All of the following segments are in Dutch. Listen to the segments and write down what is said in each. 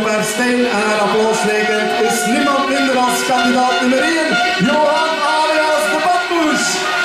haar stijl en haar applausrekend is niemand minder als kandidaat nummer 1, Johan alias de Badmoes.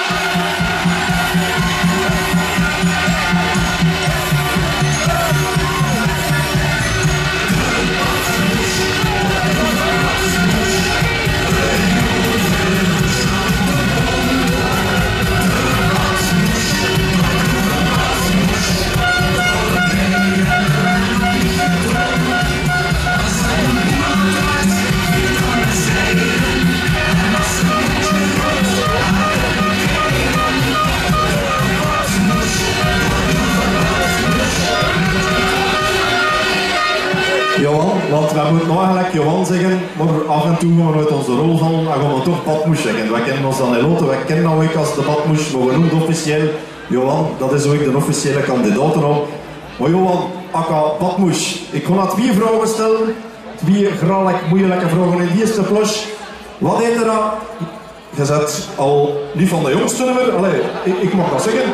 Johan, want wij moeten nou eigenlijk Johan zeggen, maar af en toe gaan we uit onze rol vallen en gaan we toch Badmoes zeggen. Wij kennen ons dan in Lotte, wij kennen nou ook als de Badmoes, maar we noemen officieel Johan, dat is ook de officiële kandidaat erop. Maar Johan, akka Badmoes, ik ga naar 2 vragen stellen, 2 graag moeilijke vragen in de eerste plus. Wat heet er aan? Je bent al niet van de jongste nummer, allee, ik mag dat zeggen.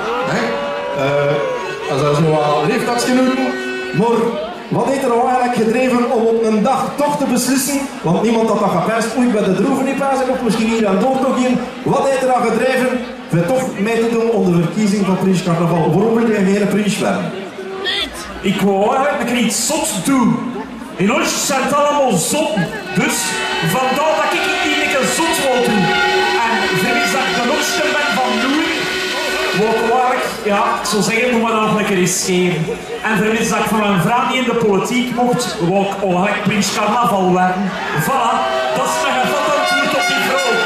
Dat is zo wat leeftijdsgenoten, maar wat heeft er nou eigenlijk gedreven om op een dag toch te beslissen, want niemand had dat gepijst, oei bij de droeven niet pijzen, of misschien hier aan door nog in. Wat heeft er aan gedreven om toch mee te doen om de verkiezing van Prins Carnaval? Waarom wil je geen prins werden? Ik wou eigenlijk iets zot doen. In ons zijn het allemaal zotten, dus vandaar dat ik niet een zot wil doen. En verlies dat ik de hoogste ben van Louis, wou ik eigenlijk, ja, ik zou zeggen, moet maar nog een keer riskeren. En verlies dat ik van mijn vrouw niet in de politiek mocht, wou ik eigenlijk Prins Carnaval werden. Voilà, dat is mijn gevat antwoord op die vraag.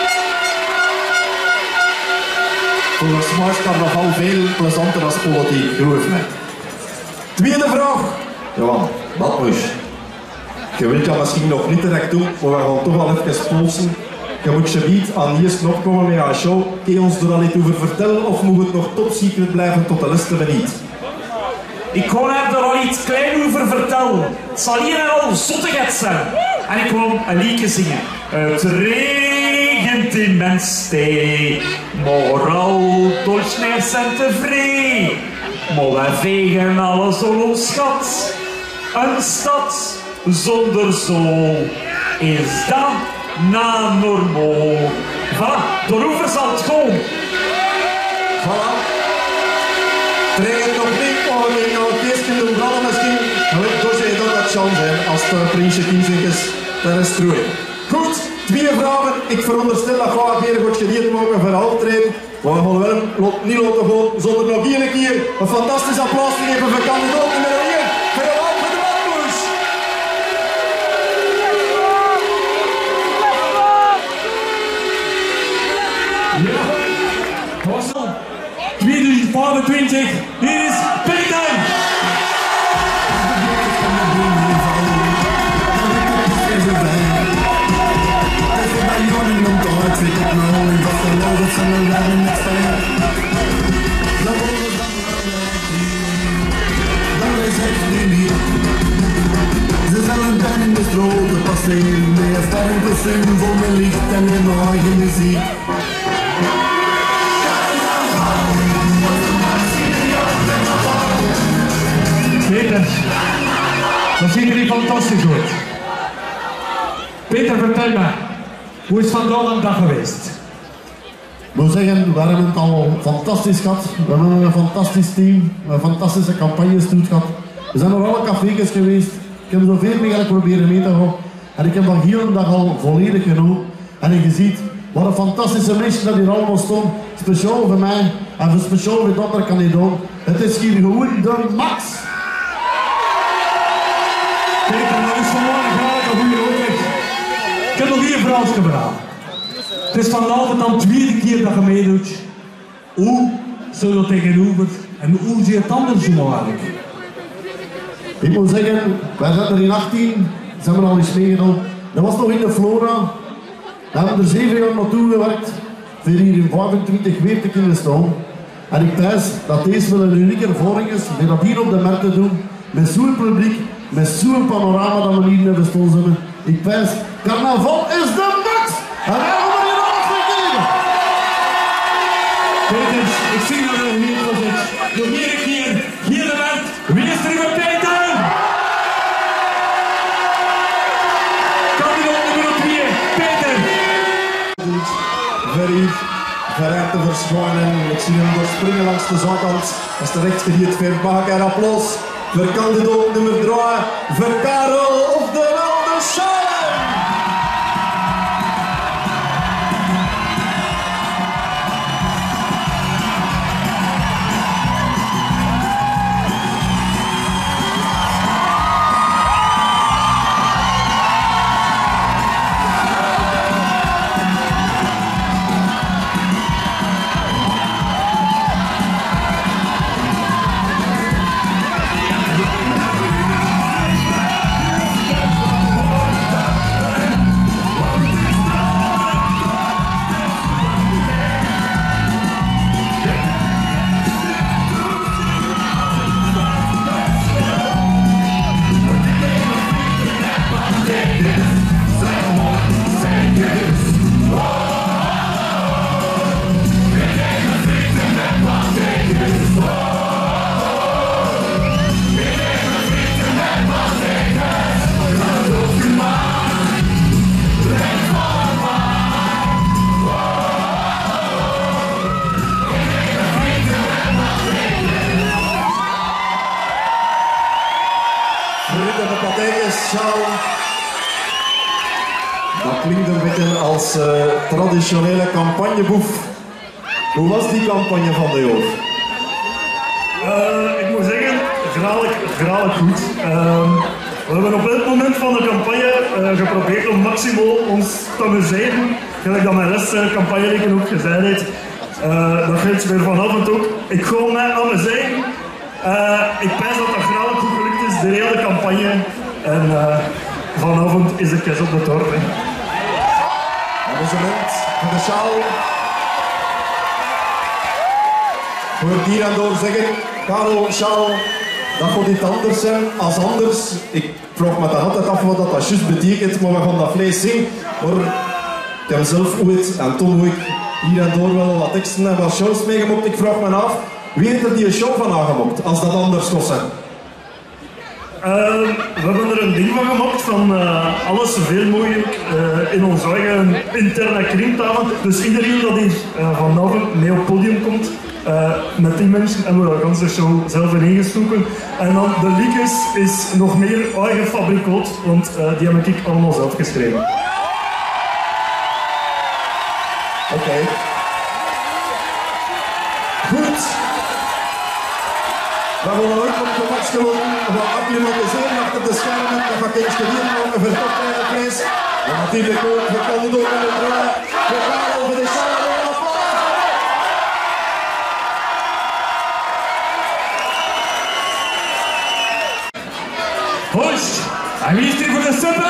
Volgens mij is Carnaval veel plezanter als politiek, geloof mij. Tweede vraag. Johan, Badmoes. Je wilt dat misschien nog niet direct doen, maar we gaan toch wel even polsen. Je moet je niet aan hier knop komen met jouw show. Kun je ons er al iets over vertellen of moet het nog top secret blijven tot de laatste minuut? Ik kon er al iets klein over vertellen. Het zal hier en al zottigheid zijn. En ik wil een liedje zingen. Het regent in mijn stee, maar al dolsneer zijn tevreden. Maar wij vegen alles om ons schat. Een stad zonder zon is dat na normaal. Voilà, door hoeven zal het gewoon. Voilà. Trek het nog niet, maar we gaan het eerst in de vallen misschien. Dus je dat chance zijn als het prinsje kiezen is, dat is troei. Goed, 2 vragen. Ik veronderstel dat we weer goed gediend mogen voor de optreden. Maar we gaan wel niet laten gaan zonder nog 1 keer een fantastisch applaus te geven voor kandidaat nummer 1. Voor Johan van de Badmoes. Ja, was al 2025. Hier is Peter. Ze zullen dan in de stroken passeren, met een sterrenkostuum vol met licht en een eigen muziek. Peter, dat ziet er niet fantastisch uit. Peter, vertel me, hoe is vandaag een dag geweest? Ik moet zeggen, we hebben het al fantastisch gehad. We hebben een fantastisch team, een fantastische campagnestoet gehad. We zijn naar alle cafés geweest. Ik heb er zoveel mogelijk proberen mee te gaan. En ik heb dat hier een dag al volledig genomen. En je ziet wat een fantastische mensen dat hier allemaal staan. Speciaal voor mij en speciaal voor de andere kandidaat. Het is hier gewoon de max. Peter, dat is gewoon een goede overweg. Ik heb nog 4 vragen gedaan. Het is vanavond dan de 2e keer dat je meedoet. Hoe zou dat tegenover en hoe zie je het anders doen eigenlijk? Ik moet zeggen, wij zaten er in 18, ze hebben al eens meegedaan. Dat was nog in de Flora. We hebben er 7 jaar naartoe gewerkt, voor hier in 25 weer te kunnen staan. En ik prijs dat deze wel een unieke ervaring is, om dat hier op de markt te doen, met zo'n publiek, met zo'n panorama dat we hier hebben staan. Ik prijs, carnaval is de max! En wij gaan hier alles vergeven! Peter, ik zie dat er hier was. Nog 1 keer, hier de markt, wie is er op Peter? ver hier verder te verschijnen. Ik zie hem doorspringen langs de zijkant. Dat is terecht gediend voor Bakker. Applaus voor kandidaat nummer 3, voor Karel of de Wilde Schalen. Dat klinkt een beetje als traditionele campagneboef. Hoe was die campagne van de Joof? Ik moet zeggen, graag goed. We hebben op dit moment van de campagne geprobeerd om maximaal ons te amuseren. Gelijk dat mijn laatste campagne ook gezegd heeft. Dat geldt weer vanavond ook. Ik ga mij amuseren. Ik pijs dat dat graag goed gelukt is, de hele campagne. En vanavond is de kerst op de toren. Amusement van de schaal. Ik hoor hier en door zeggen, Karel, schaal, dat gaat niet anders zijn als anders. Ik vraag me dan altijd af wat dat juist betekent, maar we gaan dat vlees zien. Maar ik heb zelf ooit, en toen hoe ik hier en door wel wat teksten en wat shows meegemokt, ik vraag me af, wie heeft er die show van aangemokt, als dat anders kon zijn? We hebben er een ding van gemaakt van alles zoveel mogelijk in onze eigen interne kringtalen. Dus iedereen dat hier vanavond mee op het podium komt, met die mensen hebben we de ganse show zelf ingestoken. En dan de liedjes is nog meer eigen fabrikaat, want die heb ik allemaal zelf geschreven. Oké. Goed. We willen ook op de match gewoon wat acclimatiseren achter de schermen. Dat gaat eens gedaan worden voor top kleine prijs. En natuurlijk ook voor kandidaat nummer 3, voor Karel voor de Schalen. Hoes, en wie is hier voor de suppe?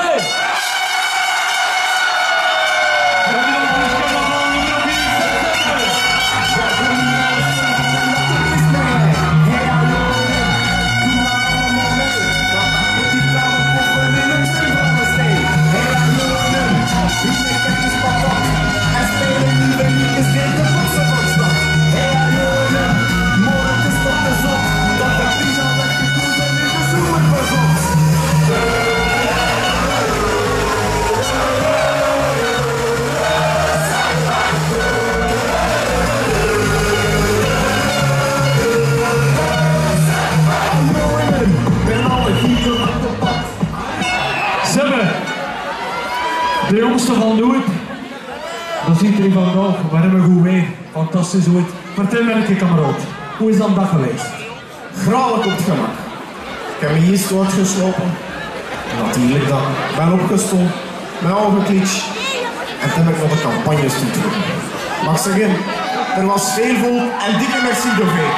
De jongste van Noord, dat ziet er van nou, we hebben goed weer, fantastisch ooit. Vertel me een keer, kameraad, hoe is dat dag geweest? Graag op het gemak. Ik heb me eerst uitgeslopen. Natuurlijk dan. Ik ben opgestonden, mijn ogen klitsch. En toen heb ik nog de campagne sturen. Mag ik zeggen, er was veel volk en dikke merci doorheen.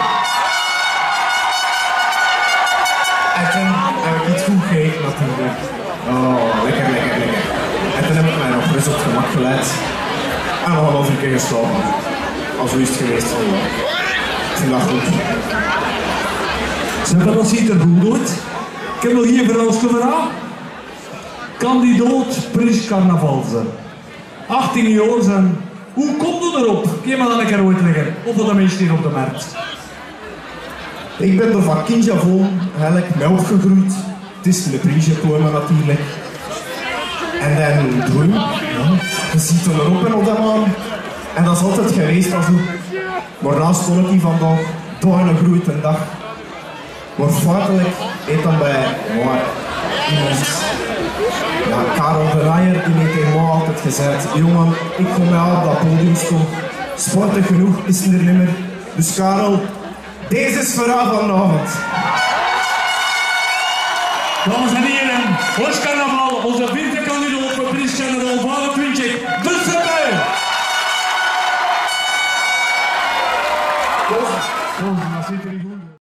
En toen heb ik iets goed gegeten natuurlijk. Oh, lekker, lekker, lekker. En toen heb ik mij nog rust op het gemak geleid. En nog een halve keer geslapen. Als hoe is het geweest? Ik vind dat goed. Zeg, dat ziet er goed uit. Ik heb nog hier voor ons verhaal. Kandidaat Prins Carnavalse. 18 jaar zijn. Hoe komt u erop? Kun maar dan een keer uitleggen. Of dat de mensen hier op de markt. Ik ben er van kind af aan eigenlijk mee opgegroeid. Het is de Prins gekomen natuurlijk. En dan doen, ja, je ziet er erop en op dat man. En dat is altijd geweest als hoe. Maar naast stond ik die vandaag, toch een grote dag. Maar feitelijk heeft dan bij maar iemand, ja, Karel de Rijer, die heeft tegen mij altijd gezegd: jongen, ik kom mij op dat podium staan. Sportig genoeg is het er niet meer. Dus Karel, deze is voor jou vanavond. Dames en heren,